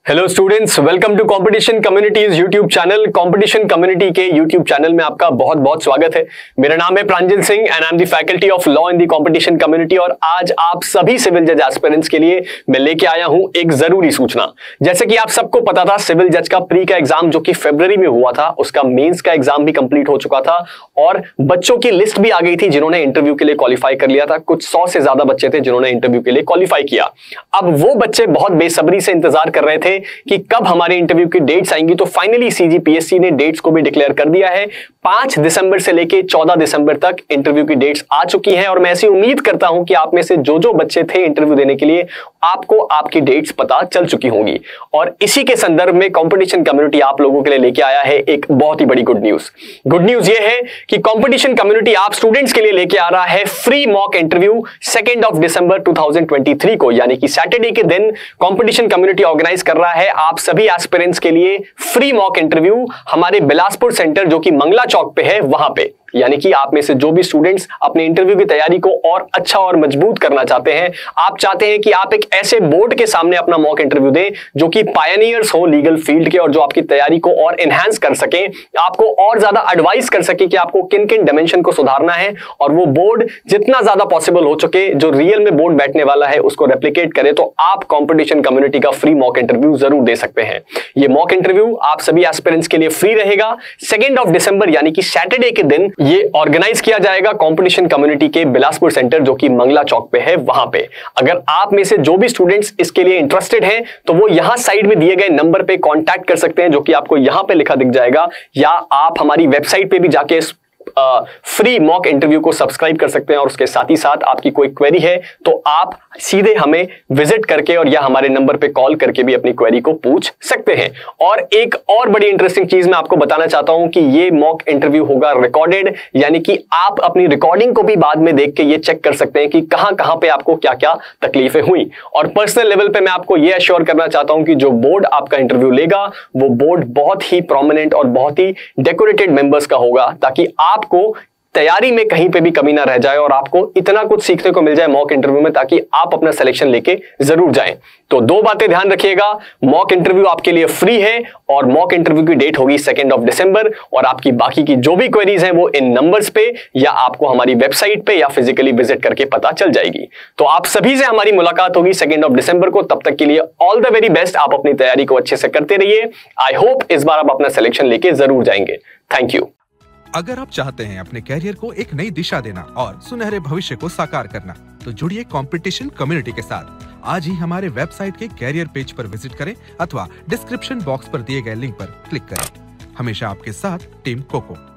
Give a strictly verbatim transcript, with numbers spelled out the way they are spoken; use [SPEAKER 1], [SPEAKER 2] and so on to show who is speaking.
[SPEAKER 1] Hello students, welcome to competition communities YouTube channel. Competition community के YouTube channel में आपका बहुत बहुत स्वागत है। मेरा नाम है Pranjal Singh and I am the faculty of law in the competition community. और आज आप सभी सिविल जज एस्पिरेंट्स के लिए मैं लेके आया हूं एक जरूरी सूचना। जैसे कि आप सबको पता था, सिविल जज का प्री का एग्जाम जो कि फरवरी में हुआ था, उसका मेंस का एग्जाम भी कंप्लीट हो चुका था और बच्चों की लिस्ट भी आ गई थी जिन्होंने इंटरव्यू के लिए क्वालिफाई कर लिया था। कुछ सौ से ज्यादा बच्चे थे जिन्होंने इंटरव्यू के लिए क्वालिफाई किया। अब वो बच्चे बहुत बेसब्री से इंतजार कर रहे थे कि कब हमारे इंटरव्यू की डेट्स आएंगी। तो फाइनली सीजीपीएससी ने डेट्स को भी डिक्लेयर कर दिया है। पांच दिसंबर से लेके चौदह दिसंबर तक इंटरव्यू की डेट्स आ चुकी हैं और मैं ऐसी उम्मीद करता हूं कि आप में से जो जो बच्चे थे इंटरव्यू देने के लिए, आपको आपकी डेट्स पता चल चुकी होंगी। और इसी के संदर्भ में कंपटीशन कम्युनिटी आप लोगों के लिए लेके आया है एक बहुत ही बड़ी गुड न्यूज। गुड न्यूज ये है कि कंपटीशन कम्युनिटी आप स्टूडेंट्स के लिए लेके आ रहा है free mock interview second of December two thousand twenty three को, यानी कि सैटरडे के दिन कंपटीशन कम्युनिटी ऑर्गेनाइज कर रहा है आप सभी एस्पिरेंट्स के लिए फ्री मॉक इंटरव्यू हमारे बिलासपुर सेंटर जो कि मंगला चौक पे है, वहां पे। यानी कि आप में से जो भी स्टूडेंट्स अपने इंटरव्यू की तैयारी को और अच्छा और मजबूत करना चाहते हैं, आप चाहते हैं कि आप एक ऐसे बोर्ड के सामने अपना मॉक इंटरव्यू दें जो कि पायनियर्स हो लीगल फील्ड के और जो आपकी तैयारी को और एनहांस कर सके, आपको और ज्यादा एडवाइस कर सके कि आपको किन किन डायमेंशन को सुधारना है, और वो बोर्ड जितना ज्यादा पॉसिबल हो चुके जो रियल में बोर्ड बैठने वाला है उसको रेप्लिकेट करे, तो आप कंपटीशन कम्युनिटी का फ्री मॉक इंटरव्यू जरूर दे सकते हैं। ये मॉक इंटरव्यू आप सभी एस्पिरेंट्स के लिए फ्री रहेगा। सेकेंड ऑफ दिसंबर यानी कि सैटरडे के दिन ये ऑर्गेनाइज किया जाएगा कंपटीशन कम्युनिटी के बिलासपुर सेंटर जो कि मंगला चौक पे है, वहां पे। अगर आप में से जो भी स्टूडेंट्स इसके लिए इंटरेस्टेड हैं तो वो यहां साइड में दिए गए नंबर पे कांटेक्ट कर सकते हैं जो कि आपको यहां पे लिखा दिख जाएगा, या आप हमारी वेबसाइट पे भी जाके फ्री मॉक इंटरव्यू को सब्सक्राइब कर सकते हैं। और उसके साथ ही साथ आपकी कोई क्वेरी है तो आप सीधे हमें विजिट करके और या हमारे नंबर पे कॉल करके भी अपनी क्वेरी को पूछ सकते हैं। और एक और बड़ी इंटरेस्टिंग चीज मैं आपको बताना चाहता हूं कि ये मॉक इंटरव्यू होगा रिकॉर्डेड, यानी कि आप अपनी रिकॉर्डिंग को भी बाद में देख के ये चेक कर सकते हैं कि कहां कहां पे आपको क्या क्या तकलीफें हुई। और पर्सनल लेवल पे मैं आपको ये अश्योर करना चाहता हूं कि जो बोर्ड आपका इंटरव्यू लेगा वो बोर्ड बहुत ही प्रोमिनेंट और बहुत ही डेकोरेटेड मेंबर्स का होगा, ताकि आपको तैयारी में कहीं पे भी कमी ना रह जाए और आपको इतना कुछ सीखने को मिल जाए मॉक इंटरव्यू में, ताकि आप अपना सिलेक्शन लेके जरूर जाएं। तो दो बातें ध्यान रखिएगा, मॉक इंटरव्यू आपके लिए फ्री है और मॉक इंटरव्यू की डेट होगी सेकेंड ऑफ दिसंबर। और आपकी बाकी की जो भी क्वेरीज हैं वो इन नंबर्स पे या आपको हमारी वेबसाइट पे या फिजिकली विजिट करके पता चल जाएगी। तो आप सभी से हमारी मुलाकात होगी सेकेंड ऑफ दिसंबर को। तब तक के लिए ऑल द वेरी बेस्ट। आप अपनी तैयारी को अच्छे से करते रहिए। आई होप इस बार आप अपना सिलेक्शन लेके जरूर जाएंगे। Thank you.
[SPEAKER 2] अगर आप चाहते हैं अपने कैरियर को एक नई दिशा देना और सुनहरे भविष्य को साकार करना, तो जुड़िए कंपटीशन कम्युनिटी के साथ। आज ही हमारे वेबसाइट के कैरियर पेज पर विजिट करें अथवा डिस्क्रिप्शन बॉक्स पर दिए गए लिंक पर क्लिक करें। हमेशा आपके साथ टीम कोको।